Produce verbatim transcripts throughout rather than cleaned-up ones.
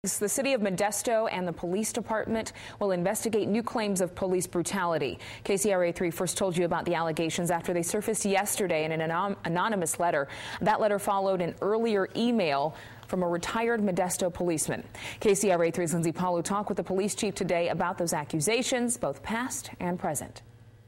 The city of Modesto and the police department will investigate new claims of police brutality. K C R A three first told you about the allegations after they surfaced yesterday in an anon anonymous letter. That letter followed an earlier email from a retired Modesto policeman. K C R A three's Lindsay Paulo talked with the police chief today about those accusations, both past and present.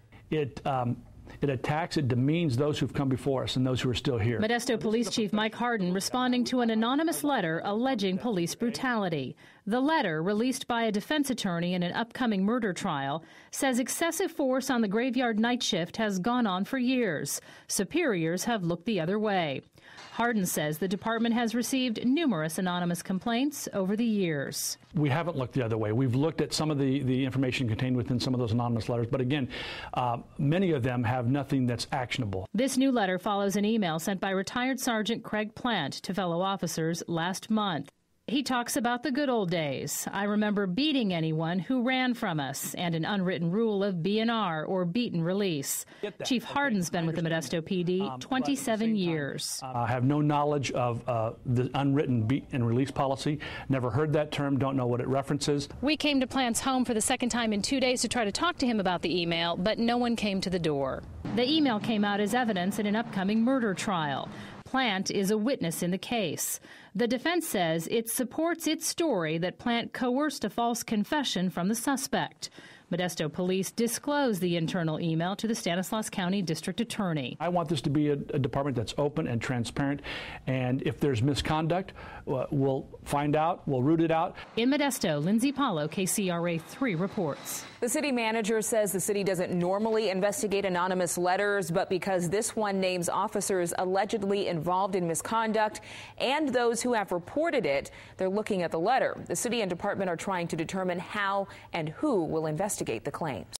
It um It attacks, it demeans those who've come before us and those who are still here. Modesto Police Chief Mike Harden responding to an anonymous letter alleging police brutality. The letter, released by a defense attorney in an upcoming murder trial, says excessive force on the graveyard night shift has gone on for years. Superiors have looked the other way. Harden says the department has received numerous anonymous complaints over the years. We haven't looked the other way. We've looked at some of the, the information contained within some of those anonymous letters, but again, uh, many of them have nothing that's actionable. This new letter follows an email sent by retired Sergeant Craig Plant to fellow officers last month. He talks about the good old days. I remember beating anyone who ran from us, and an unwritten rule of B and R, or beat and release. Chief Harden's been with the Modesto P D twenty-seven years. I have no knowledge of uh, the unwritten beat and release policy. Never heard that term, don't know what it references. We came to Plant's home for the second time in two days to try to talk to him about the email, but no one came to the door. The email came out as evidence in an upcoming murder trial. Plant is a witness in the case. The defense says it supports its story that Plant coerced a false confession from the suspect. Modesto police disclosed the internal email to the Stanislaus County District Attorney. I want this to be a, a department that's open and transparent, and if there's misconduct, uh, we'll find out, we'll root it out. In Modesto, Lindsay Paulo, K C R A three reports. The city manager says the city doesn't normally investigate anonymous letters, but because this one names officers allegedly involved in misconduct and those who have reported it, they're looking at the letter. The city and department are trying to determine how and who will investigate the claims.